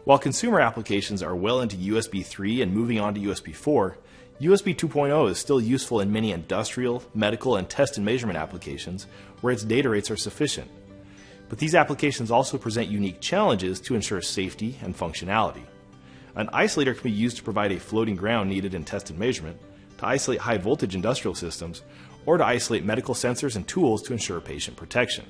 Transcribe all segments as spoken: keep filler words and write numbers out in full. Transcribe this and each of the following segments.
While consumer applications are well into U S B three and moving on to U S B four, U S B two point oh is still useful in many industrial, medical, and test and measurement applications where its data rates are sufficient. But these applications also present unique challenges to ensure safety and functionality. An isolator can be used to provide a floating ground needed in test and measurement, to isolate high voltage industrial systems, or to isolate medical sensors and tools to ensure patient protection.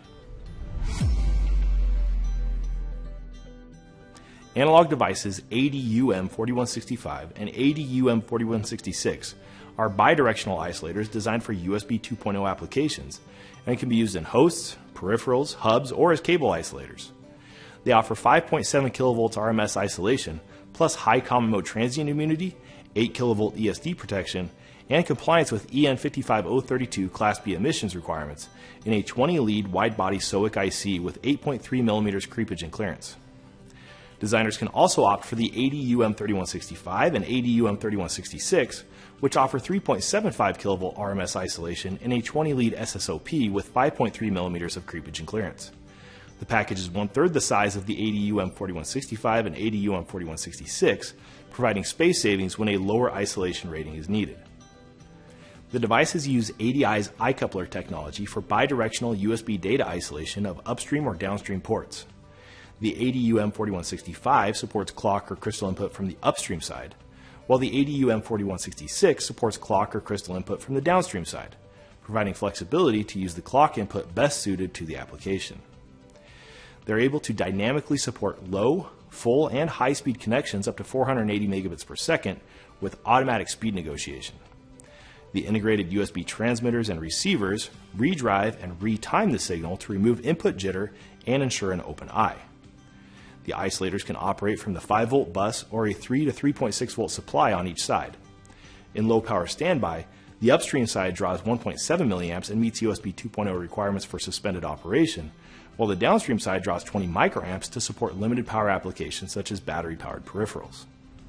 Analog devices A D U M forty-one sixty-five and A D U M forty-one sixty-six are bidirectional isolators designed for U S B two point oh applications and can be used in hosts, peripherals, hubs, or as cable isolators. They offer five point seven kilovolts R M S isolation plus high common mode transient immunity, eight kilovolt E S D protection, and compliance with E N five five zero three two Class B emissions requirements in a twenty lead wide-body S O I C I C with eight point three millimeters creepage and clearance. Designers can also opt for the A D U M thirty-one sixty-five and A D U M thirty-one sixty-six, which offer three point seven five kilovolt R M S isolation in a twenty lead S S O P with five point three millimeters of creepage and clearance. The package is one-third the size of the A D U M forty-one sixty-five and A D U M forty-one sixty-six, providing space savings when a lower isolation rating is needed. The devices use A D I's iCoupler technology for bidirectional U S B data isolation of upstream or downstream ports. The A D U M forty-one sixty-five supports clock or crystal input from the upstream side, while the A D U M forty-one sixty-six supports clock or crystal input from the downstream side, providing flexibility to use the clock input best suited to the application. They're able to dynamically support low, full, and high-speed connections up to four hundred eighty megabits per second with automatic speed negotiation. The integrated U S B transmitters and receivers redrive and retime the signal to remove input jitter and ensure an open eye. The isolators can operate from the five volt bus or a three to three point six volt supply on each side. In low power standby, the upstream side draws one point seven milliamps and meets U S B two point oh requirements for suspended operation, while the downstream side draws twenty microamps to support limited power applications such as battery powered peripherals.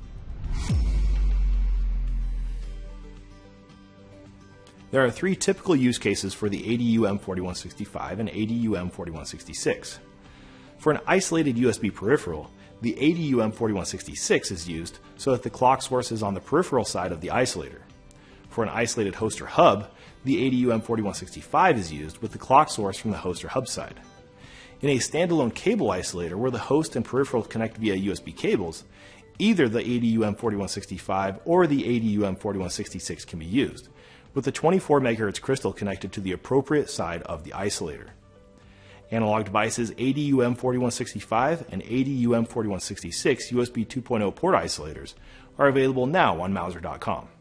There are three typical use cases for the A D U M forty-one sixty-five and A D U M forty-one sixty-six. For an isolated U S B peripheral, the A D U M forty-one sixty-six is used so that the clock source is on the peripheral side of the isolator. For an isolated host or hub, the A D U M forty-one sixty-five is used with the clock source from the host or hub side. In a standalone cable isolator where the host and peripherals connect via U S B cables, either the A D U M forty-one sixty-five or the A D U M forty-one sixty-six can be used, with the twenty-four megahertz crystal connected to the appropriate side of the isolator. Analog devices A D U M forty-one sixty-five and A D U M forty-one sixty-six U S B two point oh port isolators are available now on Mouser dot com.